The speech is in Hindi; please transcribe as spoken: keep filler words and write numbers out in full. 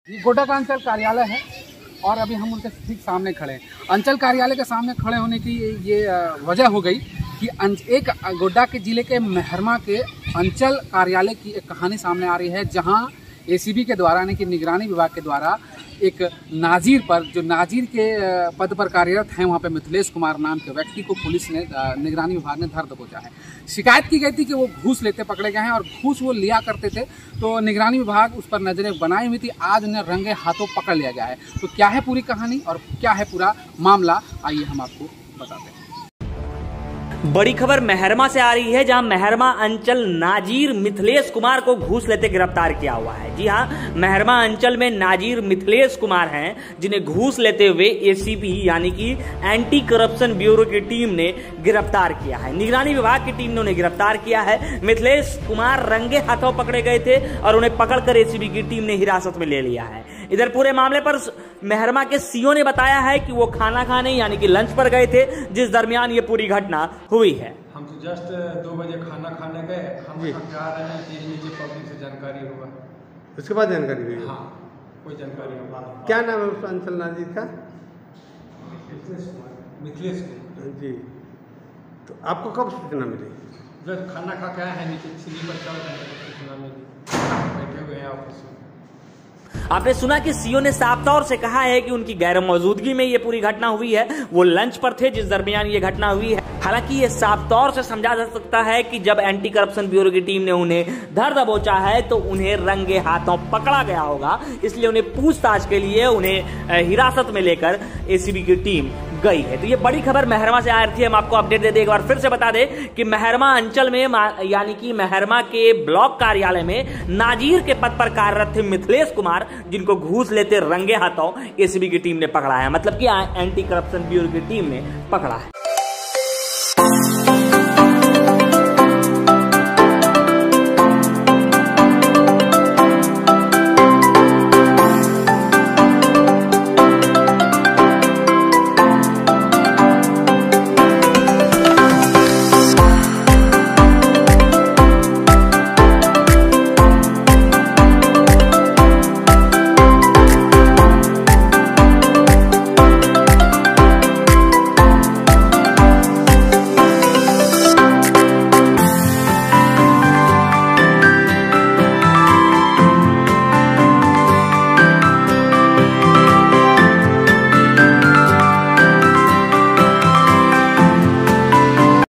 ये गोड्डा का अंचल कार्यालय है और अभी हम उनके ठीक सामने खड़े हैं। अंचल कार्यालय के सामने खड़े होने की ये वजह हो गई कि एक गोड्डा के जिले के मेहरमा के अंचल कार्यालय की एक कहानी सामने आ रही है, जहां एसीबी के द्वारा यानी कि निगरानी विभाग के द्वारा एक नाजिर पर, जो नाजिर के पद पर कार्यरत हैं, वहां पे मिथिलेश कुमार नाम के व्यक्ति को पुलिस ने, निगरानी विभाग ने धर दबोचा है। शिकायत की गई थी कि वो घूस लेते पकड़े गए हैं और घूस वो लिया करते थे, तो निगरानी विभाग उस पर नजरें बनाई हुई थी। आज उन्हें रंगे हाथों पकड़ लिया गया है। तो क्या है पूरी कहानी और क्या है पूरा मामला, आइए हम आपको बताते हैं। बड़ी खबर मेहरमा से आ रही है, जहां मेहरमा अंचल नाजिर मिथिलेश कुमार को घूस लेते गिरफ्तार किया हुआ है। जी हां, मेहरमा अंचल में नाजिर मिथिलेश कुमार हैं, जिन्हें घूस लेते हुए एसीबी यानी कि एंटी करप्शन ब्यूरो की टीम ने गिरफ्तार किया है। निगरानी विभाग की टीम ने उन्हें गिरफ्तार किया है। मिथिलेश कुमार रंगे हाथों पकड़े गए थे और उन्हें पकड़कर एसीबी की टीम ने हिरासत में ले लिया है। इधर पूरे मामले पर मेहरमा के सीओ ने बताया है कि वो खाना खाने यानी कि लंच पर गए थे, जिस दरमियान ये पूरी घटना हुई है। हम तो जस्ट दो बजे खाना खाने गए, हम खा रहे हैं कि नीचे पब्लिक से जानकारी हुआ, उसके बाद जानकारी हुई। हाँ, कोई जानकारी हुआ। क्या नाम है उस अंचल नाजिर का? मिथिलेश कुमार जी। तो आपको कब सूचना मिली? जब खाना खा के आए हैं, नीचे सीढ़ी पर चल रहे हैं, सूचना मिली, बैठे हुए हैं ऑफिस में। आपने सुना कि सीओ ने साफ तौर से कहा है कि उनकी गैर मौजूदगी में ये पूरी घटना हुई है। वो लंच पर थे जिस दरमियान ये घटना हुई है। हालांकि ये साफ तौर से समझा जा सकता है कि जब एंटी करप्शन ब्यूरो की टीम ने उन्हें धर दबोचा है तो उन्हें रंगे हाथों पकड़ा गया होगा, इसलिए उन्हें पूछताछ के लिए उन्हें हिरासत में लेकर एसीबी की टीम गई है। तो ये बड़ी खबर मेहरमा से आ रही थी। हम आपको अपडेट दे दें, एक बार फिर से बता दें कि मेहरमा अंचल में यानी कि मेहरमा के ब्लॉक कार्यालय में नाजिर के पद पर कार्यरत थे मिथिलेश कुमार, जिनको घूस लेते रंगे हाथों एसीबी की टीम ने पकड़ा है, मतलब कि एंटी करप्शन ब्यूरो की टीम ने पकड़ा है।